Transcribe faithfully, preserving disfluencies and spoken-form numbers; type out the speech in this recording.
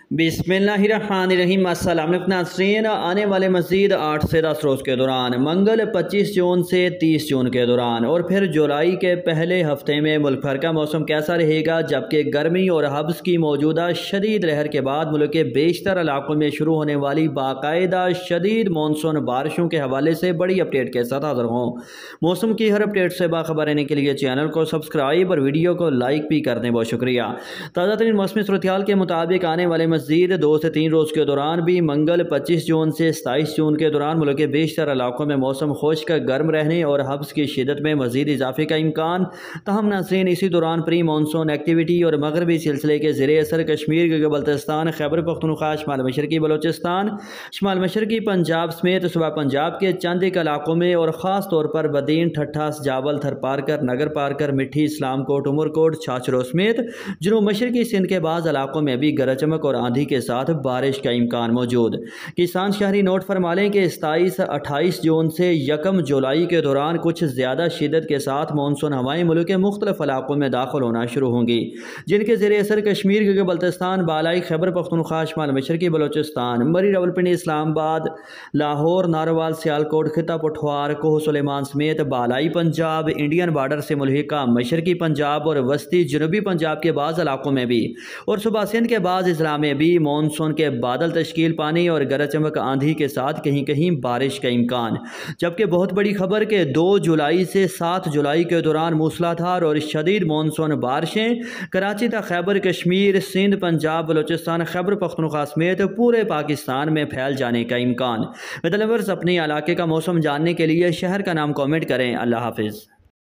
بسم اللہ الرحمن الرحیم۔ السلام علیکم ناظرین، آنے والے مزید آٹھ سے دس روز کے دوران منگل پچیس جون سے تیس جون کے دوران اور پھر جولائی کے پہلے ہفتے میں ملک بھر کا موسم کیسا رہے گا، جبکہ گرمی اور حبس کی موجودہ شدید لہر کے بعد ملک کے بیشتر علاقوں میں شروع ہونے والی باقاعدہ شدید مانسون بارشوں کے حوالے سے بڑی اپڈیٹ کے ساتھ حاضر ہوں۔ موسم کی ہر اپڈیٹ سے باخبر رہنے کے لیے چینل کو سبسکرائب اور ویڈیو کو لائک بھی کرنے بہت شکریہ۔ تازہ ترین موسمی صورتحال کے مطابق آنے والے مزید دو سے تین روز کے دوران بھی منگل پچیس جون سے ستائیس جون کے دوران ملک کے بیشتر علاقوں میں موسم خشک گرم رہنے اور حبس کی شدت میں مزید اضافے کا امکان۔ تاہم ناظرین، اسی دوران پری مانسون ایکٹیویٹی اور مغربی سلسلے کے زیر اثر کشمیر، گلگت بلتستان، خیبر پختونخوا، شمال مشرقی بلوچستان، شمال مشرقی پنجاب سمیت صوبہ پنجاب کے چند ایک علاقوں میں اور خاص طور پر بدین، ٹھٹھا، جاول، تھر پارکر، نگر پارکر، مٹھی، اسلام کوٹ، عمر کوٹ، چھاچرو سمیت جنوب مشرقی سندھ کے بعض علاقوں میں بھی گرج چمک اور آندھی کے ساتھ بارش کا امکان موجود۔ کسان شہری نوٹ فرما لیں کہ ستائیس اٹھائیس جون سے یکم جولائی کے دوران کچھ زیادہ شدت کے ساتھ مانسون ہوائیں ملک کے مختلف علاقوں میں داخل ہونا شروع ہوں گی، جن کے زیر اثر کشمیر، گلگت بلتستان، بالائی خیبر پختونخوا، شمال مشرقی بلوچستان، مری راولپنڈی، اسلام آباد، لاہور، ناروال، سیالکوٹ، خطہ پٹھوار، کوہ سلیمان سمیت بالائی پنجاب، انڈین بارڈر سے ملحقہ مشرقی پنجاب اور وسطی جنوبی پنجاب کے بعض علاقوں میں بھی اور صوبہ سندھ کے بعض اضلاع میں بھی مانسون کے بادل تشکیل پانے اور گرج چمک آندھی کے ساتھ کہیں کہیں بارش کا امکان۔ جبکہ بہت بڑی خبر کہ دو جولائی سے سات جولائی کے دوران موسلادھار اور شدید مانسون بارشیں کراچی تا خیبر کشمیر، سندھ، پنجاب، بلوچستان، خیبر پختونخوا سمیت پورے پاکستان میں پھیل جانے کا امکان۔ ویدر لورز، اپنے علاقے کا موسم جاننے کے لیے شہر کا نام کامنٹ کریں۔ اللہ حافظ۔